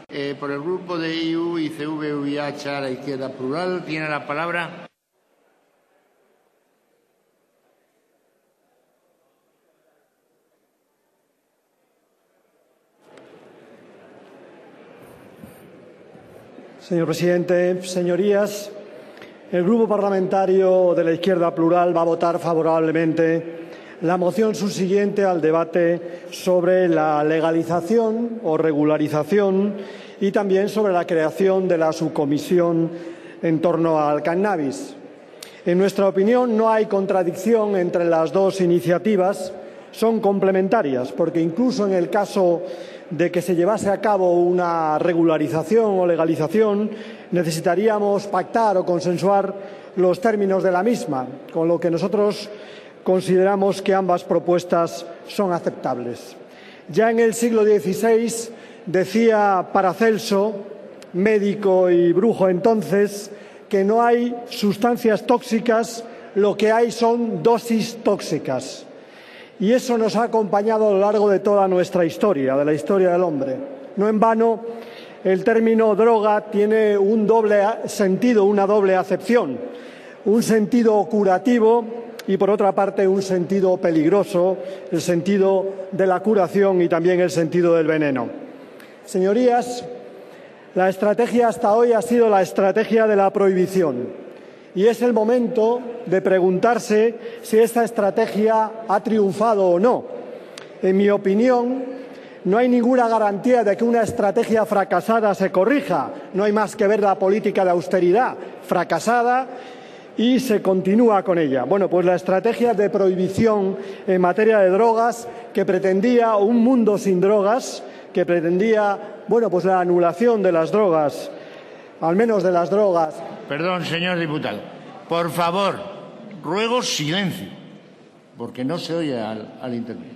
Por el grupo de IU y CVVH a la Izquierda Plural, tiene la palabra. Señor presidente, señorías, el Grupo Parlamentario de la Izquierda Plural va a votar favorablemente la moción subsiguiente al debate sobre la legalización o regularización y también sobre la creación de la subcomisión en torno al cannabis. En nuestra opinión, no hay contradicción entre las dos iniciativas, son complementarias, porque incluso en el caso de que se llevase a cabo una regularización o legalización, necesitaríamos pactar o consensuar los términos de la misma, con lo que nosotros consideramos que ambas propuestas son aceptables. Ya en el siglo XVI decía Paracelso, médico y brujo entonces, que no hay sustancias tóxicas, lo que hay son dosis tóxicas. Y eso nos ha acompañado a lo largo de toda nuestra historia, de la historia del hombre. No en vano, el término droga tiene un doble sentido, una doble acepción. Un sentido curativo y, por otra parte, un sentido peligroso, el sentido de la curación y también el sentido del veneno. Señorías, la estrategia hasta hoy ha sido la estrategia de la prohibición. Y es el momento de preguntarse si esta estrategia ha triunfado o no. En mi opinión, no hay ninguna garantía de que una estrategia fracasada se corrija. No hay más que ver la política de austeridad fracasada y se continúa con ella. Bueno, pues la estrategia de prohibición en materia de drogas, que pretendía un mundo sin drogas, que pretendía, bueno, pues la anulación de las drogas, al menos de las drogas. Perdón, señor diputado. Por favor, ruego silencio, porque no se oye al intervenir.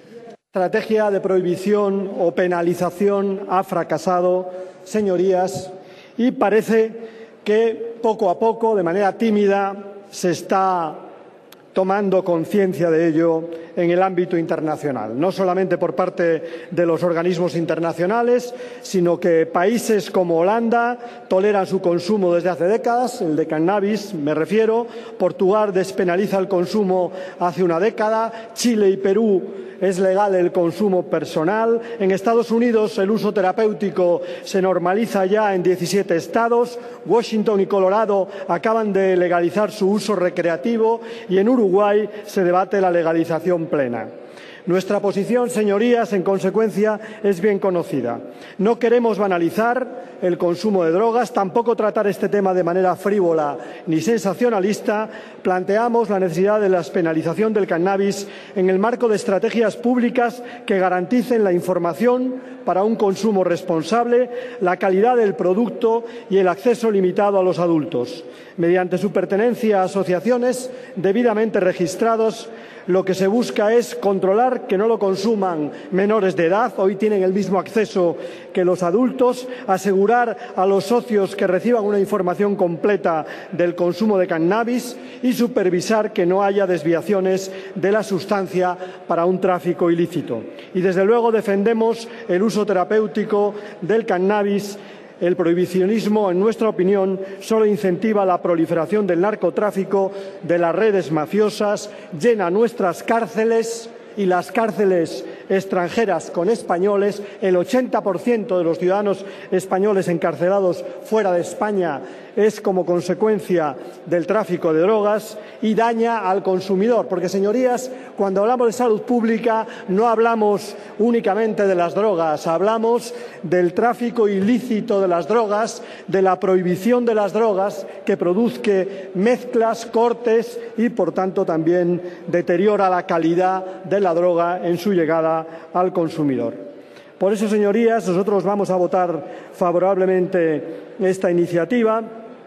La estrategia de prohibición o penalización ha fracasado, señorías, y parece que poco a poco, de manera tímida, se está tomando conciencia de ello en el ámbito internacional, no solamente por parte de los organismos internacionales, sino que países como Holanda toleran su consumo desde hace décadas, el de cannabis me refiero, Portugal despenaliza el consumo hace una década, Chile y Perú es legal el consumo personal, en Estados Unidos el uso terapéutico se normaliza ya en 17 estados, Washington y Colorado acaban de legalizar su uso recreativo y en Uruguay se debate la legalización plena. Nuestra posición, señorías, en consecuencia, es bien conocida. No queremos banalizar el consumo de drogas, tampoco tratar este tema de manera frívola ni sensacionalista. Planteamos la necesidad de la despenalización del cannabis en el marco de estrategias públicas que garanticen la información para un consumo responsable, la calidad del producto y el acceso limitado a los adultos. Mediante su pertenencia a asociaciones debidamente registrados, lo que se busca es controlar que no lo consuman menores de edad, hoy tienen el mismo acceso que los adultos, asegurar a los socios que reciban una información completa del consumo de cannabis y supervisar que no haya desviaciones de la sustancia para un tráfico ilícito. Y, desde luego, defendemos el uso terapéutico del cannabis. El prohibicionismo, en nuestra opinión, solo incentiva la proliferación del narcotráfico, de las redes mafiosas, llena nuestras cárceles y las cárceles extranjeras con españoles. El 80% de los ciudadanos españoles encarcelados fuera de España es como consecuencia del tráfico de drogas y daña al consumidor. Porque, señorías, cuando hablamos de salud pública no hablamos únicamente de las drogas, hablamos del tráfico ilícito de las drogas, de la prohibición de las drogas que produzca mezclas, cortes y, por tanto, también deteriora la calidad de la droga en su llegada al consumidor. Por eso, señorías, nosotros vamos a votar favorablemente esta iniciativa.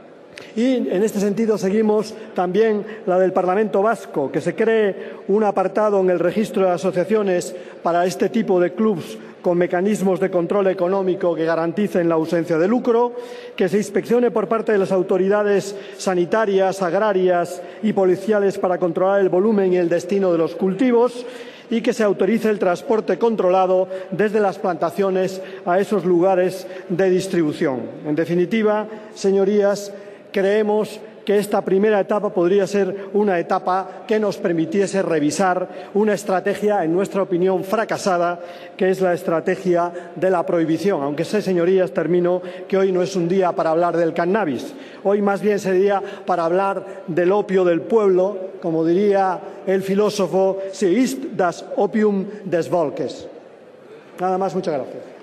Y, en este sentido, seguimos también la del Parlamento Vasco, que se cree un apartado en el registro de asociaciones para este tipo de clubs con mecanismos de control económico que garanticen la ausencia de lucro, que se inspeccione por parte de las autoridades sanitarias, agrarias y policiales para controlar el volumen y el destino de los cultivos y que se autorice el transporte controlado desde las plantaciones a esos lugares de distribución. En definitiva, señorías, creemos que esta primera etapa podría ser una etapa que nos permitiese revisar una estrategia, en nuestra opinión, fracasada, que es la estrategia de la prohibición. Aunque sé, señorías, termino, que hoy no es un día para hablar del cannabis. Hoy más bien sería para hablar del opio del pueblo, como diría el filósofo, sie ist das Opium des Volkes. Nada más, muchas gracias.